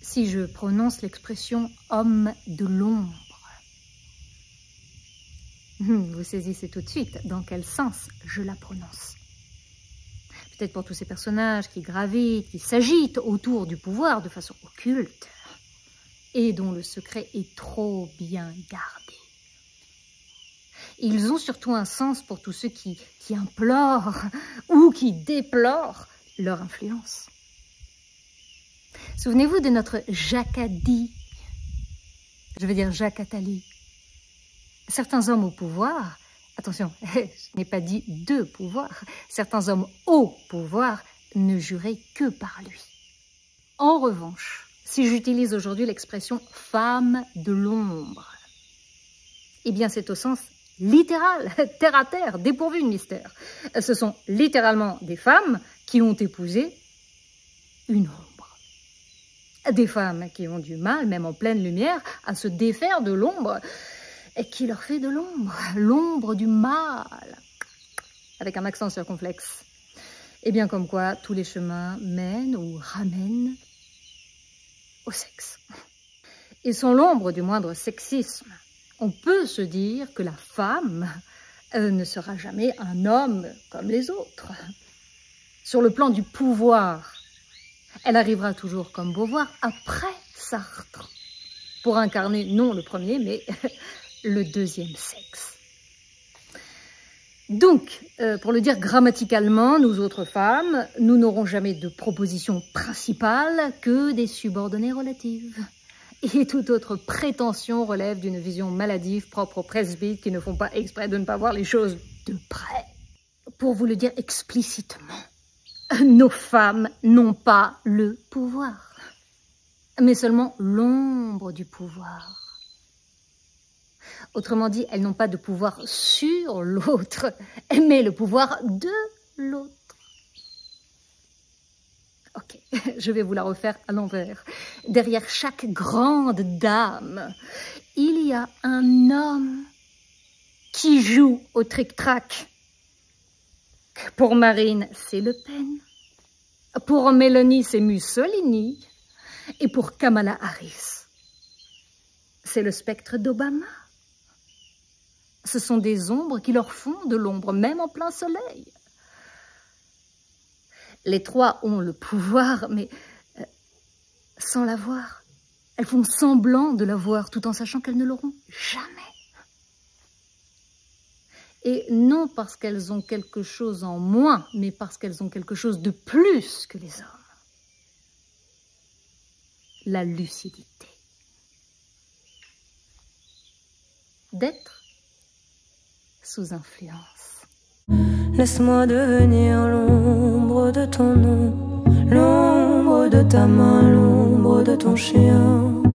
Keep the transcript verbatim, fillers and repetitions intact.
si je prononce l'expression « homme de l'ombre ». Vous saisissez tout de suite dans quel sens je la prononce. Peut-être pour tous ces personnages qui gravitent, qui s'agitent autour du pouvoir de façon occulte et dont le secret est trop bien gardé. Ils ont surtout un sens pour tous ceux qui, qui implorent ou qui déplorent leur influence. Souvenez-vous de notre Jacadie, je veux dire Jacques Attali. Certains hommes au pouvoir, attention, je n'ai pas dit de pouvoir, certains hommes au pouvoir ne juraient que par lui. En revanche, si j'utilise aujourd'hui l'expression « femme de l'ombre », eh bien c'est au sens littéral, terre à terre, dépourvu de mystère. Ce sont littéralement des femmes qui ont épousé une ombre. Des femmes qui ont du mal, même en pleine lumière, à se défaire de l'ombre et qui leur fait de l'ombre, l'ombre du mal, avec un accent circonflexe. Et bien comme quoi, tous les chemins mènent ou ramènent au sexe. Et sans l'ombre du moindre sexisme, on peut se dire que la femme euh, ne sera jamais un homme comme les autres. Sur le plan du pouvoir, elle arrivera toujours comme Beauvoir après Sartre, pour incarner non le premier, mais le deuxième sexe. Donc, euh, pour le dire grammaticalement, nous autres femmes, nous n'aurons jamais de proposition principale que des subordonnées relatives. Et toute autre prétention relève d'une vision maladive propre aux presbytes qui ne font pas exprès de ne pas voir les choses de près. Pour vous le dire explicitement, nos femmes n'ont pas le pouvoir, mais seulement l'ombre du pouvoir. Autrement dit, elles n'ont pas de pouvoir sur l'autre, mais le pouvoir de l'autre. Ok, je vais vous la refaire à l'envers. Derrière chaque grande dame, il y a un homme qui joue au tric-trac. Pour Marine, c'est Le Pen. Pour Mélanie, c'est Mussolini. Et pour Kamala Harris, c'est le spectre d'Obama. Ce sont des ombres qui leur font de l'ombre, même en plein soleil. Les trois ont le pouvoir, mais euh, sans l'avoir. Elles font semblant de l'avoir, tout en sachant qu'elles ne l'auront jamais. Et non parce qu'elles ont quelque chose en moins, mais parce qu'elles ont quelque chose de plus que les hommes. La lucidité. D'être sous influence. Laisse-moi devenir l'ombre de ton nom, l'ombre de ta main, l'ombre de ton chien.